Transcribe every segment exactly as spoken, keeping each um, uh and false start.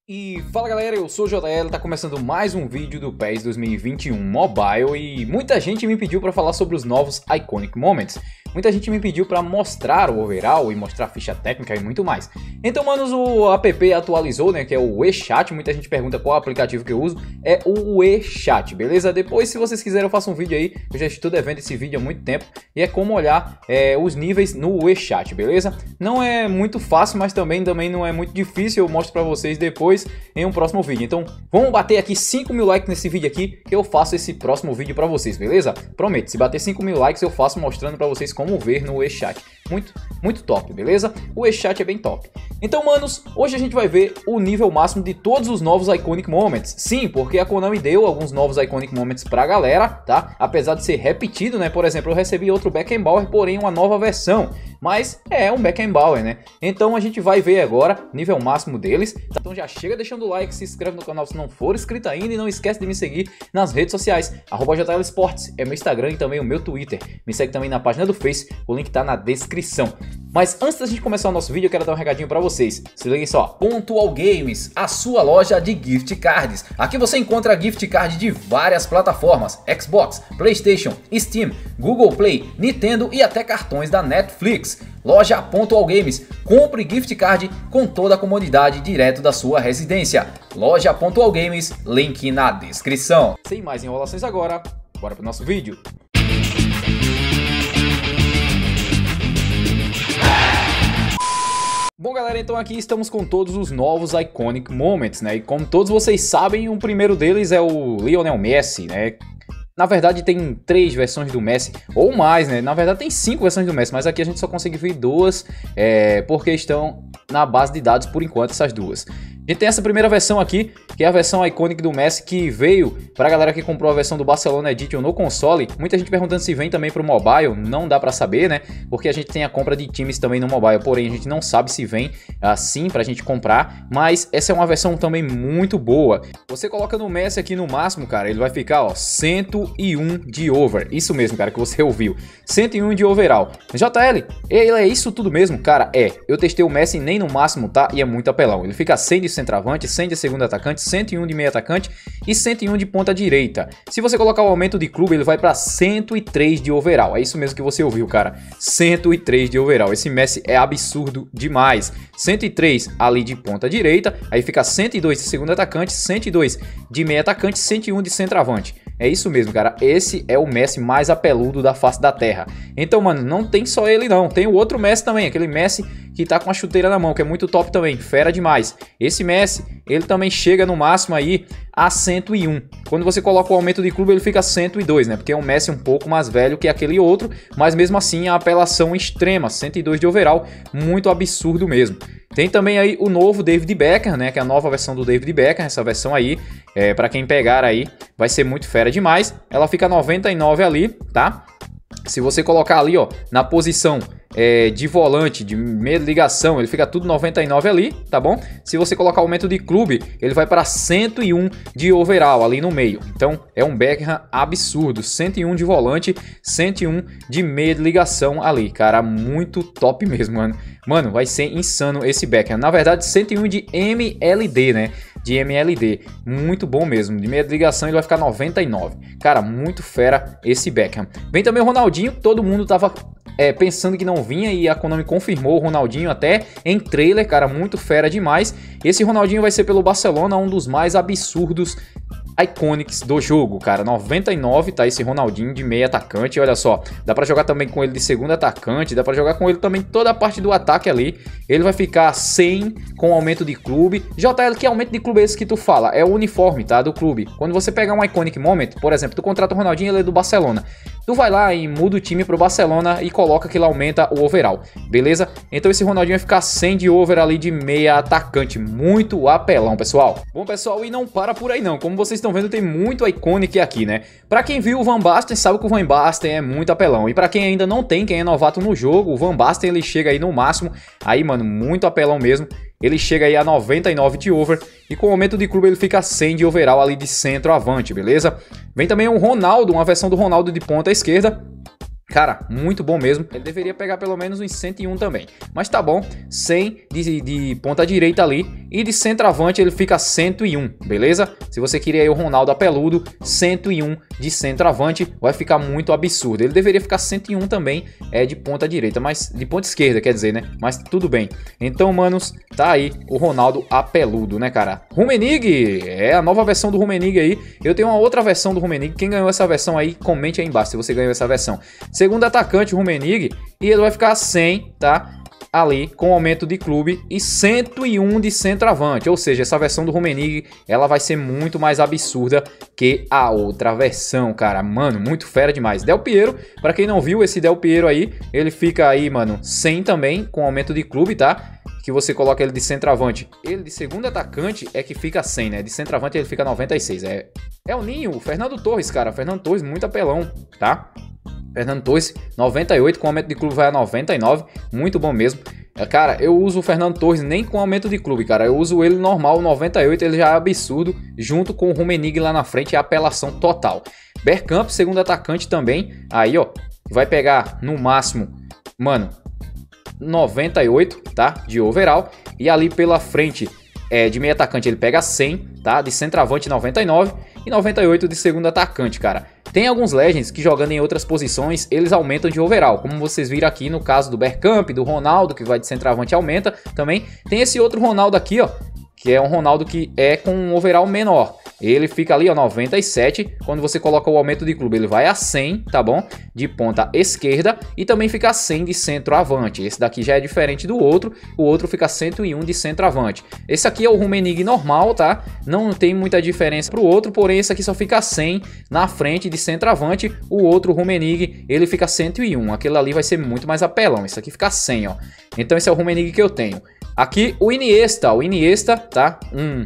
E fala galera, eu sou o J L, tá começando mais um vídeo do PES dois mil e vinte e um Mobile e muita gente me pediu para falar sobre os novos Iconic Moments. Muita gente me pediu para mostrar o overall e mostrar a ficha técnica e muito mais. Então, manos, o app atualizou, né, que é o WeChat. Muita gente pergunta qual aplicativo que eu uso. É o WeChat, beleza? Depois, se vocês quiserem, eu faço um vídeo aí. Eu já estou devendo esse vídeo há muito tempo. E é como olhar é, os níveis no WeChat, beleza? Não é muito fácil, mas também, também não é muito difícil. Eu mostro para vocês depois em um próximo vídeo. Então, vamos bater aqui cinco mil likes nesse vídeo aqui, que eu faço esse próximo vídeo para vocês, beleza? Prometo, se bater cinco mil likes, eu faço mostrando para vocês como ver no WeChat. Muito, muito top, beleza? O WeChat é bem top. Então, manos, hoje a gente vai ver o nível máximo de todos os novos Iconic Moments. Sim, porque a Konami deu alguns novos Iconic Moments pra galera, tá? Apesar de ser repetido, né? Por exemplo, eu recebi outro Beckenbauer, porém uma nova versão. Mas é um Beckenbauer, né? Então a gente vai ver agora o nível máximo deles. Tá? Então já chega deixando o like, se inscreve no canal se não for inscrito ainda e não esquece de me seguir nas redes sociais. arroba J L Sports é meu Instagram e também o meu Twitter. Me segue também na página do Face, o link tá na descrição. Mas antes da gente começar o nosso vídeo, eu quero dar um recadinho pra vocês. Se liguem só. Pontual Games, a sua loja de gift cards. Aqui você encontra gift card de várias plataformas. Xbox, PlayStation, Steam, Google Play, Nintendo e até cartões da Netflix. Loja Pontual Games. Compre gift card com toda a comodidade direto da sua residência. Loja Pontual Games, link na descrição. Sem mais enrolações agora, bora pro nosso vídeo. Bom galera, então aqui estamos com todos os novos Iconic Moments, né? E como todos vocês sabem, o primeiro deles é o Lionel Messi, né? Na verdade tem três versões do Messi, ou mais, né? Na verdade tem cinco versões do Messi, mas aqui a gente só consegue ver duas, é, porque estão na base de dados por enquanto essas duas. A gente tem essa primeira versão aqui, que é a versão Iconic do Messi, que veio para a galera que comprou a versão do Barcelona Edition no console. Muita gente perguntando se vem também para o mobile, não dá para saber, né? Porque a gente tem a compra de times também no mobile, porém a gente não sabe se vem assim para a gente comprar. Mas essa é uma versão também muito boa. Você coloca no Messi aqui no máximo, cara, ele vai ficar, ó, cento e um de over. Isso mesmo, cara, que você ouviu. cento e um de overall. J L, ele é isso tudo mesmo? Cara, é. Eu testei o Messi nem no máximo, tá? E é muito apelão. Ele fica cem de centroavante, cem de segundo atacante, cento e um de meio atacante e cento e um de ponta direita. Se você colocar o aumento de clube, ele vai para cento e três de overall. É isso mesmo que você ouviu, cara. cento e três de overall. Esse Messi é absurdo demais. cento e três ali de ponta direita, aí fica cento e dois de segundo atacante, cento e dois de meio atacante, cento e um de centroavante. É isso mesmo, cara. Esse é o Messi mais apeludo da face da terra. Então, mano, não tem só ele não. Tem o outro Messi também, aquele Messi que tá com a chuteira na mão, que é muito top também. Fera demais. Esse Messi, ele também chega no máximo aí a cento e um. Quando você coloca o aumento de clube, ele fica cento e dois, né? Porque é um Messi um pouco mais velho que aquele outro, mas mesmo assim a apelação extrema, cento e dois de overall, muito absurdo mesmo. Tem também aí o novo David Beckham, né? Que é a nova versão do David Beckham. Essa versão aí, é, para quem pegar aí, vai ser muito fera demais. Ela fica noventa e nove ali, tá? Se você colocar ali, ó, na posição é, de volante, de meia ligação, ele fica tudo noventa e nove ali, tá bom? Se você colocar o aumento de clube, ele vai para cento e um de overall ali no meio. Então é um Beckham absurdo, cento e um de volante, cento e um de meia ligação ali, cara, muito top mesmo, mano. Mano, vai ser insano esse Beckham. Na verdade, cento e um de M L D, né? De M L D, muito bom mesmo. De meia ligação ele vai ficar noventa e nove. Cara, muito fera esse Beckham. Vem também o Ronaldinho, todo mundo tava é, pensando que não vinha e a Konami confirmou o Ronaldinho até em trailer, cara, muito fera demais. Esse Ronaldinho vai ser pelo Barcelona, um dos mais absurdos Iconics do jogo, cara. Noventa e nove, tá? Esse Ronaldinho de meio atacante, olha só. Dá pra jogar também com ele de segundo atacante, dá pra jogar com ele também toda a parte do ataque ali. Ele vai ficar cem com aumento de clube. J L, que aumento de clube é esse que tu fala? É o uniforme, tá? Do clube. Quando você pegar um Iconic Moment, por exemplo, tu contrata o Ronaldinho, ele é do Barcelona. Tu vai lá e muda o time pro Barcelona e coloca que ele aumenta o overall, beleza? Então esse Ronaldinho vai ficar cem de over ali de meia atacante, muito apelão, pessoal. Bom, pessoal, e não para por aí não, como vocês estão vendo, tem muito Iconic aqui, né? Pra quem viu o Van Basten, sabe que o Van Basten é muito apelão. E pra quem ainda não tem, quem é novato no jogo, o Van Basten ele chega aí no máximo, aí, mano, muito apelão mesmo. Ele chega aí a noventa e nove de over e com o aumento de clube ele fica cem de overall ali de centroavante, beleza? Vem também o Ronaldo, uma versão do Ronaldo de ponta esquerda. Cara, muito bom mesmo. Ele deveria pegar pelo menos uns cento e um também. Mas tá bom, cem de, de ponta direita ali. E de centroavante ele fica cento e um, beleza? Se você queria aí o Ronaldo apeludo, cento e um de centroavante vai ficar muito absurdo. Ele deveria ficar cento e um também é de ponta direita, mas de ponta esquerda, quer dizer, né? Mas tudo bem. Então, manos, tá aí o Ronaldo apeludo, né, cara? Rummenigge, é a nova versão do Rummenigge aí. Eu tenho uma outra versão do Rummenigge. Quem ganhou essa versão aí, comente aí embaixo se você ganhou essa versão. Segundo atacante, Rummenigge, e ele vai ficar cem, tá? Ali com aumento de clube e cento e um de centroavante, ou seja, essa versão do Rummenigge, ela vai ser muito mais absurda que a outra versão, cara, mano, muito fera demais. Del Piero, pra quem não viu, esse Del Piero aí, ele fica aí, mano, cem também com aumento de clube, tá? Que você coloca ele de centroavante, ele de segundo atacante é que fica cem, né? De centroavante ele fica noventa e seis, é, é o Ninho, o Fernando Torres, cara, Fernando Torres, muito apelão, tá? Fernando Torres, noventa e oito, com aumento de clube vai a noventa e nove, muito bom mesmo. Cara, eu uso o Fernando Torres nem com aumento de clube, cara, eu uso ele normal, noventa e oito, ele já é absurdo, junto com o Rummenigge lá na frente, é apelação total. Bergkamp, segundo atacante também, aí ó, vai pegar no máximo, mano, noventa e oito, tá, de overall, e ali pela frente, é, de meio atacante ele pega cem, tá, de centroavante noventa e nove, e noventa e oito de segundo atacante, cara. Tem alguns Legends que jogando em outras posições, eles aumentam de overall, como vocês viram aqui no caso do Bergkamp, do Ronaldo, que vai de centroavante aumenta também. Tem esse outro Ronaldo aqui, ó, que é um Ronaldo que é com um overall menor. Ele fica ali, ó, noventa e sete, quando você coloca o aumento de clube, ele vai a cem, tá bom? De ponta esquerda e também fica a cem de centroavante. Esse daqui já é diferente do outro, o outro fica cento e um de centroavante. Esse aqui é o Rummenigge normal, tá? Não tem muita diferença pro outro, porém esse aqui só fica cem na frente de centroavante, o outro Rummenigge, ele fica cento e um. Aquele ali vai ser muito mais apelão, esse aqui fica cem, ó. Então esse é o Rummenigge que eu tenho. Aqui o Iniesta, o Iniesta, tá? Um...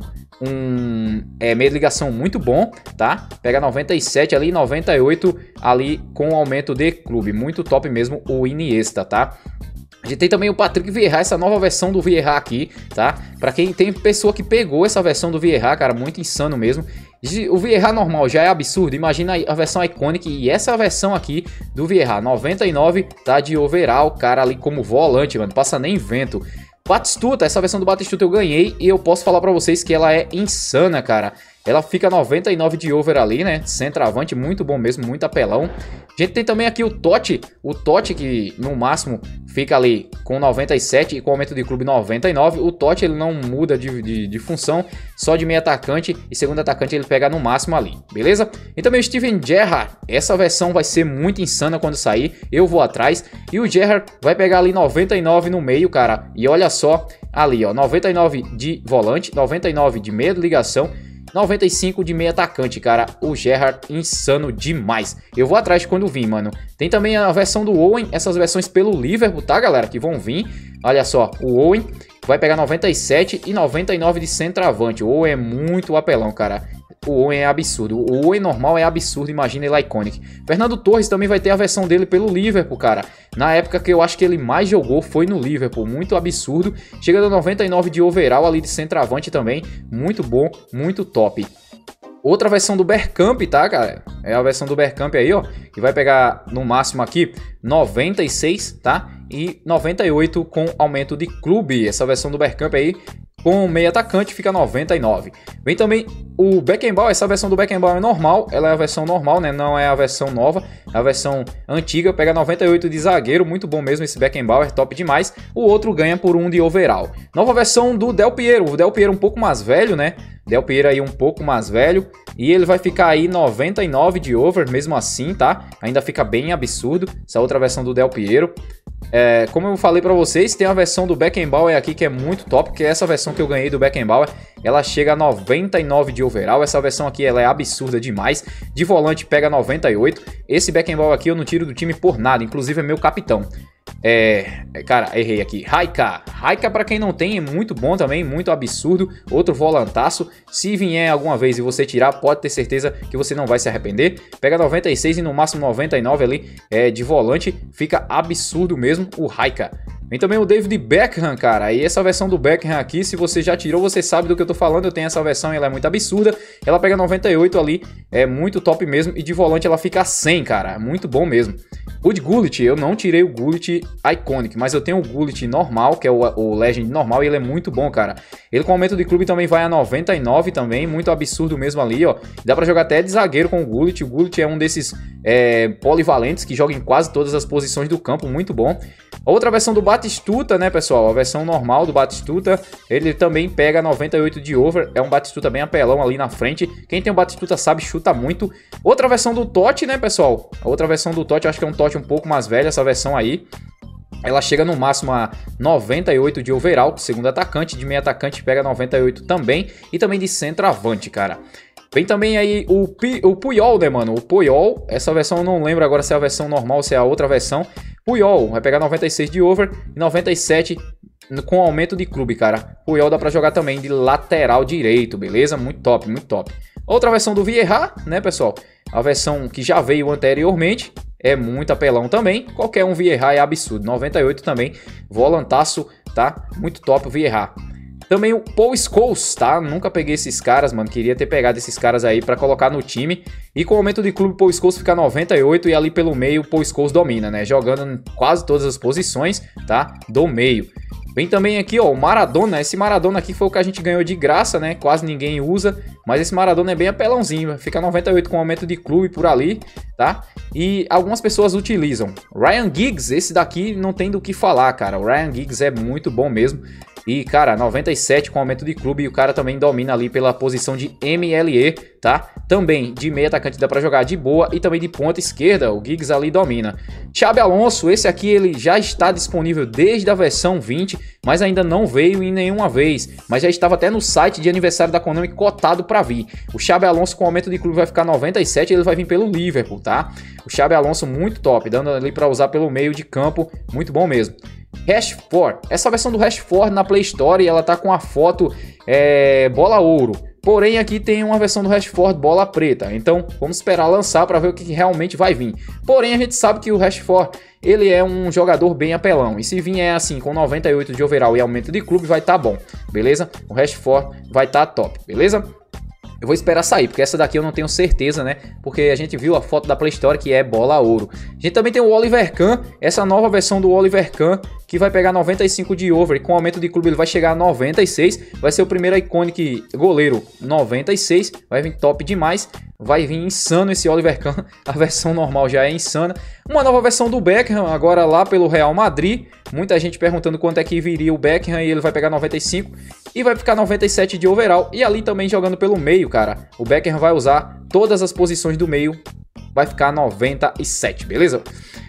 um é, meio de ligação muito bom, tá? Pega noventa e sete ali, noventa e oito ali com aumento de clube. Muito top mesmo o Iniesta, tá? A gente tem também o Patrick Vieira, essa nova versão do Vieira aqui, tá? Pra quem tem pessoa que pegou essa versão do Vieira, cara, muito insano mesmo. O Vieira normal já é absurdo, imagina a versão Iconic e essa versão aqui do Vieira, noventa e nove, tá? De overall, cara, ali como volante, mano, passa nem vento. Batistuta, essa versão do Batistuta eu ganhei e eu posso falar pra vocês que ela é insana, cara. Ela fica noventa e nove de over ali, né? Centroavante, muito bom mesmo, muito apelão. A gente tem também aqui o Totti, o Totti que no máximo fica ali com noventa e sete e com aumento de clube noventa e nove. O Totti ele não muda de, de, de função, só de meio atacante e segundo atacante ele pega no máximo ali, beleza? E também o Steven Gerrard, essa versão vai ser muito insana quando sair, eu vou atrás. E o Gerrard vai pegar ali noventa e nove no meio, cara, e olha só ali, ó, noventa e nove de volante, noventa e nove de meia de ligação, noventa e cinco de meio atacante, cara. O Gerrard, insano demais. Eu vou atrás quando vir, mano. Tem também a versão do Owen, essas versões pelo Liverpool, tá, galera? Que vão vir. Olha só, o Owen vai pegar noventa e sete e noventa e nove de centroavante. O Owen é muito apelão, cara. O Owen é absurdo. O Owen normal é absurdo, imagina ele Iconic. Fernando Torres também vai ter a versão dele pelo Liverpool, cara. Na época que eu acho que ele mais jogou foi no Liverpool, muito absurdo. Chega a noventa e nove de overall ali de centroavante também, muito bom, muito top. Outra versão do Bergkamp, tá, cara? É a versão do Bergkamp aí, ó, que vai pegar no máximo aqui noventa e seis, tá? E noventa e oito com aumento de clube. Essa versão do Bergkamp aí com meio atacante fica noventa e nove. Vem também o Beckenbauer, essa versão do Beckenbauer é normal, ela é a versão normal, né? Não é a versão nova, é a versão antiga, pega noventa e oito de zagueiro, muito bom mesmo esse Beckenbauer, top demais. O outro ganha por um de overall. Nova versão do Del Piero, o Del Piero um pouco mais velho, né? Del Piero aí um pouco mais velho e ele vai ficar aí noventa e nove de over, mesmo assim, tá? Ainda fica bem absurdo essa outra versão do Del Piero. É, como eu falei pra vocês, tem a versão do Beckenbauer aqui que é muito top, que é essa versão que eu ganhei do Beckenbauer, ela chega a noventa e nove de overall, essa versão aqui ela é absurda demais, de volante pega noventa e oito, esse Beckenbauer aqui eu não tiro do time por nada, inclusive é meu capitão. É, cara, errei aqui. Raika. Raika, pra quem não tem, é muito bom também, muito absurdo. Outro volantaço. Se vier alguma vez e você tirar, pode ter certeza que você não vai se arrepender. Pega noventa e seis e no máximo noventa e nove ali é, de volante. Fica absurdo mesmo o Raika. Vem também o David Beckham, cara. E essa versão do Beckham aqui, se você já tirou, você sabe do que eu tô falando. Eu tenho essa versão e ela é muito absurda. Ela pega noventa e oito ali, é muito top mesmo. E de volante ela fica cem, cara. É muito bom mesmo. O de Gullit, eu não tirei o Gullit Iconic, mas eu tenho o Gullit normal, que é o, o Legend normal, e ele é muito bom, cara. Ele com aumento de clube também vai a noventa e nove também, muito absurdo mesmo ali, ó. Dá pra jogar até de zagueiro com o Gullit. O Gullit é um desses é, polivalentes que joga em quase todas as posições do campo, muito bom. Outra versão do Batistuta, né, pessoal? A versão normal do Batistuta, ele também pega noventa e oito de over. É um Batistuta bem apelão ali na frente. Quem tem o Batistuta sabe, chuta muito. Outra versão do Totti, né, pessoal? A outra versão do Totti, eu acho que é um Totti um pouco mais velho, essa versão aí. Ela chega no máximo a noventa e oito de overall, segundo atacante. De meio atacante pega noventa e oito também. E também de centroavante, cara. Vem também aí o, P, o Puyol, né, mano? O Puyol, essa versão eu não lembro agora se é a versão normal ou se é a outra versão. Puyol vai pegar noventa e seis de over e noventa e sete com aumento de clube, cara. Puyol dá pra jogar também de lateral direito, beleza? Muito top, muito top. Outra versão do Vieira, né, pessoal? A versão que já veio anteriormente. É muito apelão também. Qualquer um Vieira é absurdo. noventa e oito também. Volantaço, tá? Muito top o Vieira. Também o Paul Scholes, tá? Nunca peguei esses caras, mano. Queria ter pegado esses caras aí pra colocar no time. E com o aumento de clube, o Paul Scholes fica noventa e oito. E ali pelo meio, o Paul Scholes domina, né? Jogando em quase todas as posições, tá? Do meio. Vem também aqui, ó, o Maradona. Esse Maradona aqui foi o que a gente ganhou de graça, né? Quase ninguém usa. Mas esse Maradona é bem apelãozinho. Fica noventa e oito com aumento de clube por ali, tá? E algumas pessoas utilizam. Ryan Giggs, esse daqui não tem do que falar, cara. O Ryan Giggs é muito bom mesmo. E, cara, noventa e sete com aumento de clube. E o cara também domina ali pela posição de M L E, tá? Também de meio atacante dá pra jogar de boa. E também de ponta esquerda, o Giggs ali domina. Xabi Alonso, esse aqui ele já está disponível desde a versão vinte. Mas ainda não veio em nenhuma vez. Mas já estava até no site de aniversário da Konami cotado pra vir. O Xabi Alonso com aumento de clube vai ficar noventa e sete. E ele vai vir pelo Liverpool, tá? O Xabi Alonso muito top. Dando ali pra usar pelo meio de campo. Muito bom mesmo. Rashford, essa versão do Rashford na Play Store, ela tá com a foto é, bola ouro. Porém aqui tem uma versão do Rashford bola preta. Então vamos esperar lançar para ver o que realmente vai vir. Porém a gente sabe que o Rashford, ele é um jogador bem apelão. E se vier assim com noventa e oito de overall e aumento de clube, vai tá bom, beleza? O Rashford vai tá top, beleza? Eu vou esperar sair, porque essa daqui eu não tenho certeza, né? Porque a gente viu a foto da Play Store que é bola ouro. A gente também tem o Oliver Kahn, essa nova versão do Oliver Kahn, que vai pegar noventa e cinco de over. E com aumento de clube ele vai chegar a noventa e seis. Vai ser o primeiro Iconic goleiro noventa e seis. Vai vir top demais. Vai vir insano esse Oliver Kahn. A versão normal já é insana. Uma nova versão do Beckham, agora lá pelo Real Madrid. Muita gente perguntando quanto é que viria o Beckham. E ele vai pegar noventa e cinco. E vai ficar noventa e sete de overall. E ali também jogando pelo meio, cara. O Beckham vai usar todas as posições do meio. Vai ficar noventa e sete, beleza?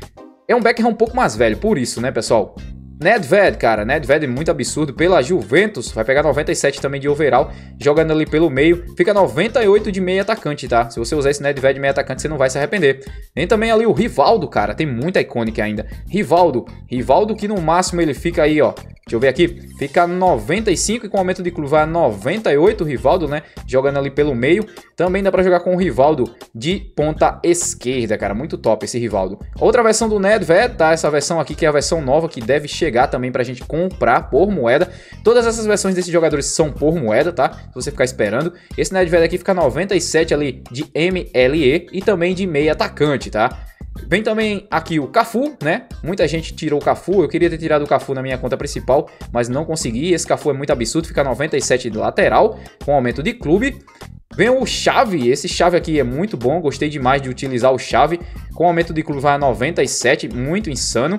É um Beckham um pouco mais velho, por isso, né, pessoal? Nedved, cara, Nedved é muito absurdo pela Juventus, vai pegar noventa e sete também de overall, jogando ali pelo meio, fica noventa e oito de meio atacante, tá? Se você usar esse Nedved de meio atacante, você não vai se arrepender. Tem também ali o Rivaldo, cara, tem muita Iconic ainda. Rivaldo, Rivaldo que no máximo ele fica aí, ó, deixa eu ver aqui, fica noventa e cinco e com aumento de clube vai a noventa e oito, o Rivaldo, né, jogando ali pelo meio. Também dá pra jogar com o Rivaldo de ponta esquerda, cara, muito top esse Rivaldo. Outra versão do Nedved, tá? Essa versão aqui que é a versão nova que deve chegar também pra gente comprar por moeda. Todas essas versões desses jogadores são por moeda, tá? Se você ficar esperando. Esse Nedved aqui fica noventa e sete ali de M L E e também de meio atacante, tá? Vem também aqui o Cafu, né? Muita gente tirou o Cafu. Eu queria ter tirado o Cafu na minha conta principal, mas não consegui. Esse Cafu é muito absurdo, fica noventa e sete de lateral, com aumento de clube. Vem o Xavi, esse Xavi aqui é muito bom, gostei demais de utilizar o Xavi. Com aumento de clube vai a noventa e sete, muito insano.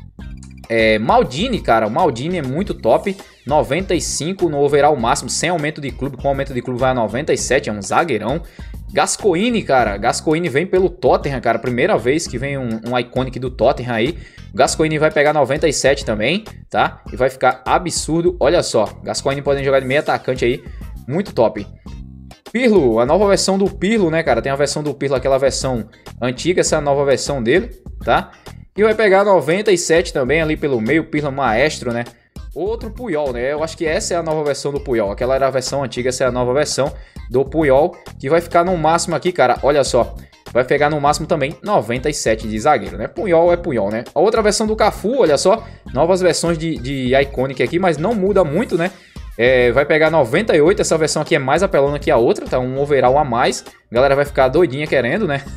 É, Maldini, cara, o Maldini é muito top, noventa e cinco no overall máximo, sem aumento de clube, com aumento de clube vai a noventa e sete, é um zagueirão. Gascoigne, cara, Gascoigne vem pelo Tottenham, cara, primeira vez que vem um, um Iconic do Tottenham aí. Gascoigne vai pegar noventa e sete também, tá? E vai ficar absurdo, olha só, Gascoigne podem jogar de meio atacante aí, muito top. Pirlo, a nova versão do Pirlo, né, cara, tem a versão do Pirlo, aquela versão antiga, essa é a nova versão dele, tá? E vai pegar noventa e sete também ali pelo meio, Pirlo Maestro, né? Outro Puyol, né? Eu acho que essa é a nova versão do Puyol. Aquela era a versão antiga, essa é a nova versão do Puyol. Que vai ficar no máximo aqui, cara. Olha só. vai pegar no máximo também noventa e sete de zagueiro, né? Punhol é Punhol, né? A outra versão do Cafu, olha só, novas versões de, de Iconic aqui, mas não muda muito, né? É, vai pegar noventa e oito, essa versão aqui é mais apelona que a outra, tá? Um overall a mais, a galera vai ficar doidinha querendo, né?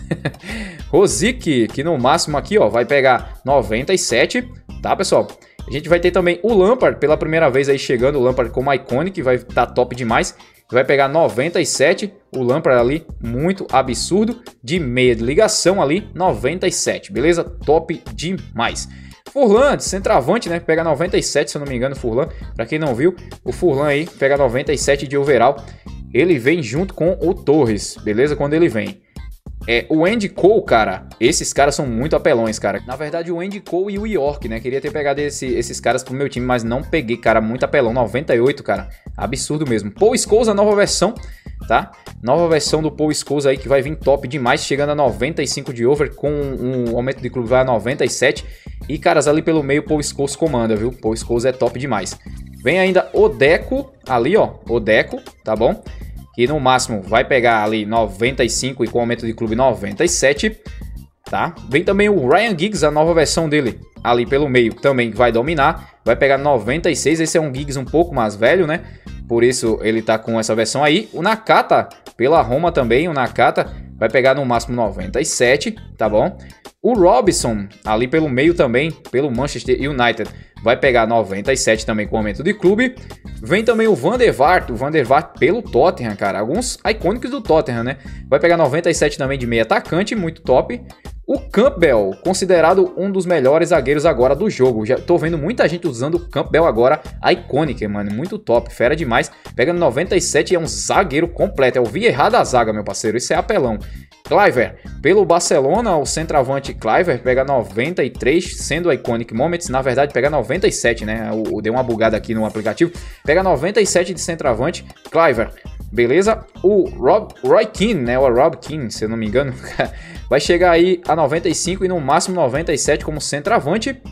Rosic, que no máximo aqui, ó, vai pegar noventa e sete, tá, pessoal? A gente vai ter também o Lampard, pela primeira vez aí chegando, o Lampard como Iconic, vai estar tá top demais. Vai pegar noventa e sete, o Lampard ali, muito absurdo, de meia de ligação ali, noventa e sete, beleza? Top demais. Furlan, de centroavante, né? Pega noventa e sete, se eu não me engano, Furlan. Pra quem não viu, o Furlan aí pega noventa e sete de overall. Ele vem junto com o Torres, beleza? Quando ele vem. É, o Andy Cole, cara, esses caras são muito apelões, cara. Na verdade, o Andy Cole e o York, né? Queria ter pegado esse, esses caras pro meu time, mas não peguei, cara. Muito apelão, noventa e oito, cara. Absurdo mesmo. Paul Scholes, a nova versão, tá? Nova versão do Paul Scholes aí, que vai vir top demais, chegando a noventa e cinco de over, com um aumento de clube vai a noventa e sete. E, caras, ali pelo meio, Paul Scholes comanda, viu? Paul Scholes é top demais. Vem ainda o Deco, ali, ó, o Deco, tá bom? Que no máximo vai pegar ali noventa e cinco e com aumento de clube noventa e sete, tá? Vem também o Ryan Giggs, a nova versão dele, ali pelo meio, também vai dominar, vai pegar noventa e seis, esse é um Giggs um pouco mais velho, né? Por isso ele tá com essa versão aí. O Nakata, pela Roma também, o Nakata vai pegar no máximo noventa e sete, tá bom? O Robinson, ali pelo meio também, pelo Manchester United, vai pegar noventa e sete também com aumento de clube. Vem também o Van der Vaart, o Van der Vaart pelo Tottenham, cara. Alguns icônicos do Tottenham, né? Vai pegar noventa e sete também de meio atacante, muito top. O Campbell, considerado um dos melhores zagueiros agora do jogo. Já tô vendo muita gente usando o Campbell agora, icônico, mano. Muito top, fera demais. Pega no noventa e sete e é um zagueiro completo. É o Vieira da zaga, meu parceiro. Isso é apelão. Cliver, pelo Barcelona, o centroavante Cliver pega noventa e três, sendo o Iconic Moments, na verdade pega noventa e sete, né? O, o, deu uma bugada aqui no aplicativo. Pega noventa e sete de centroavante, Cliver, beleza? O Rob, Roy Keane, né? O Rob Keane, se eu não me engano, vai chegar aí a noventa e cinco e no máximo noventa e sete como centroavante.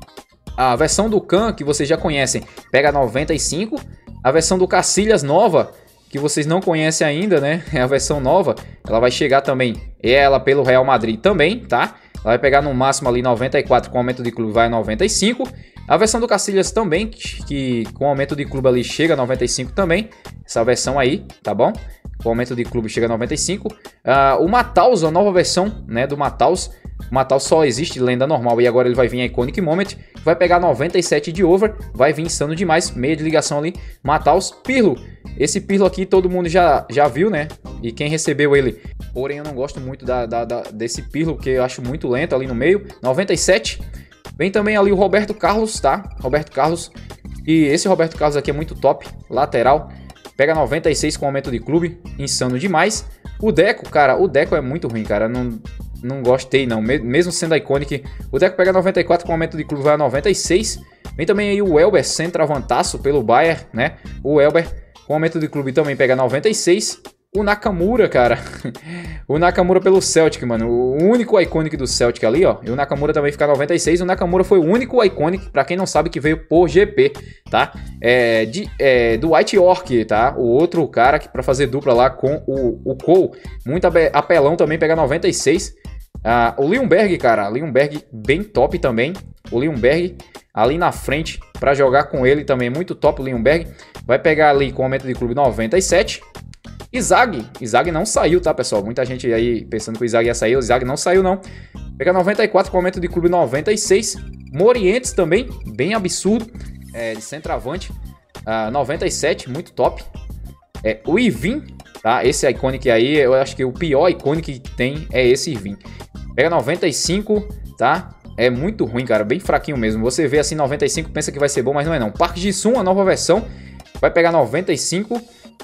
A versão do Khan, que vocês já conhecem, pega noventa e cinco. A versão do Cacilhas nova, que vocês não conhecem ainda, né? É a versão nova. Ela vai chegar também, ela pelo Real Madrid também, tá? Ela vai pegar no máximo ali noventa e quatro, com aumento de clube vai a noventa e cinco. A versão do Cacilhas também, que com aumento de clube ali chega a noventa e cinco também. Essa versão aí, tá bom? Com aumento de clube chega a noventa e cinco. Uh, o Mataus, a nova versão, né, do Mataus. O Mataus só existe lenda normal e agora ele vai vir a Iconic Moment. Vai pegar noventa e sete de over, vai vir insano demais, meia de ligação ali. Mataus, Pirlo. Esse Pirlo aqui todo mundo já, já viu, né? E quem recebeu ele. Porém eu não gosto muito da, da, da, desse Pirlo, porque eu acho muito lento ali no meio. noventa e sete. Vem também ali o Roberto Carlos, tá? Roberto Carlos. E esse Roberto Carlos aqui é muito top, lateral. Pega noventa e seis com aumento de clube, insano demais. O Deco, cara, o Deco é muito ruim, cara. Não, não gostei não, mesmo sendo Iconic. O Deco pega noventa e quatro com aumento de clube, vai a noventa e seis. Vem também aí o Elber, centroavantaço pelo Bayern, né? O Elber com aumento de clube também pega noventa e seis. O Nakamura, cara. O Nakamura pelo Celtic, mano. O único Iconic do Celtic ali, ó. E o Nakamura também fica noventa e seis. O Nakamura foi o único Iconic, pra quem não sabe, que veio por G P, tá? É, de, é, do White York, tá? O outro cara que pra fazer dupla lá com o, o Cole. Muito apelão também, pega noventa e seis. Ah, o Ljungberg, cara. Ljungberg bem top também. O Ljungberg ali na frente pra jogar com ele também. Muito top o Ljungberg. Vai pegar ali com aumento de clube noventa e sete. Izag, Izag não saiu, tá, pessoal? Muita gente aí pensando que o Izag ia sair, o Izag não saiu, não. Pega noventa e quatro com aumento de clube noventa e seis. Morientes também, bem absurdo, é, de centroavante, uh, noventa e sete, muito top. É, o Ivin, tá? Esse Iconic aí, eu acho que o pior Iconic que tem é esse Ivin. Pega noventa e cinco, tá? É muito ruim, cara, bem fraquinho mesmo. Você vê assim noventa e cinco, pensa que vai ser bom, mas não é não. Park Ji-sung, a nova versão, vai pegar noventa e cinco.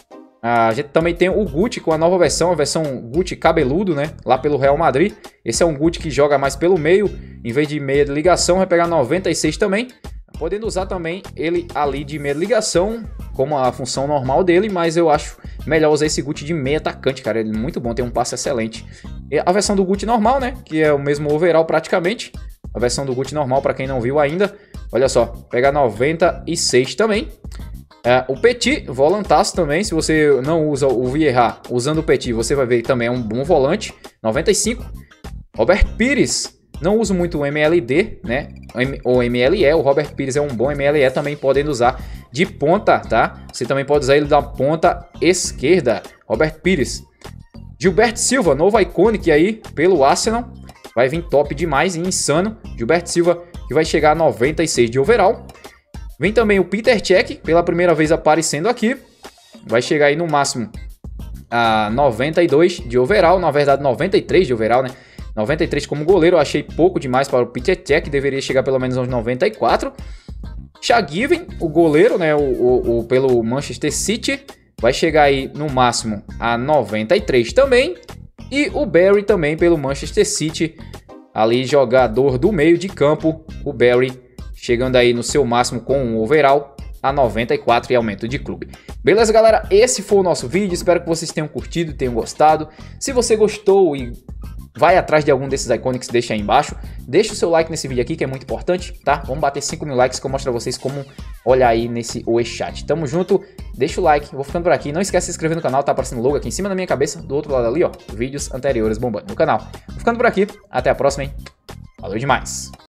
A gente também tem o Guti com a nova versão, a versão Guti cabeludo, né? Lá pelo Real Madrid. Esse é um Guti que joga mais pelo meio, em vez de meia de ligação, vai pegar noventa e seis também. Podendo usar também ele ali de meia de ligação, como a função normal dele, mas eu acho melhor usar esse Guti de meia atacante, cara. Ele é muito bom, tem um passe excelente. E a versão do Guti normal, né? Que é o mesmo overall praticamente. A versão do Guti normal, para quem não viu ainda. Olha só, pega noventa e seis também. É, o Petit, volantaço também, se você não usa o Vieira, usando o Petit, você vai ver também é um bom volante, noventa e cinco. Robert Pires, não uso muito o M L D, né, ou M L E, o Robert Pires é um bom M L E, também podendo usar de ponta, tá? Você também pode usar ele da ponta esquerda, Robert Pires. Gilberto Silva, novo Iconic aí pelo Arsenal, vai vir top demais e insano. Gilberto Silva que vai chegar a noventa e seis de overall. Vem também o Peter Cech, pela primeira vez aparecendo aqui. Vai chegar aí no máximo a noventa e dois de overall. Na verdade, noventa e três de overall, né? noventa e três como goleiro. Eu achei pouco demais para o Peter Cech. Deveria chegar pelo menos aos noventa e quatro. Sha-Given, o goleiro, né? O, o, o, pelo Manchester City. Vai chegar aí no máximo a noventa e três também. E o Barry também pelo Manchester City. Ali, jogador do meio de campo. O Barry chegando aí no seu máximo com um overall a noventa e quatro e aumento de clube. Beleza, galera? Esse foi o nosso vídeo. Espero que vocês tenham curtido, tenham gostado. Se você gostou e vai atrás de algum desses Iconics, deixa aí embaixo. Deixa o seu like nesse vídeo aqui, que é muito importante, tá? Vamos bater cinco mil likes que eu mostro pra vocês como olhar aí nesse O E Chat. Tamo junto, deixa o like, vou ficando por aqui. Não esquece de se inscrever no canal, tá aparecendo o logo aqui em cima da minha cabeça, do outro lado ali, ó. Vídeos anteriores bombando no canal. Vou ficando por aqui, até a próxima, hein? Valeu demais!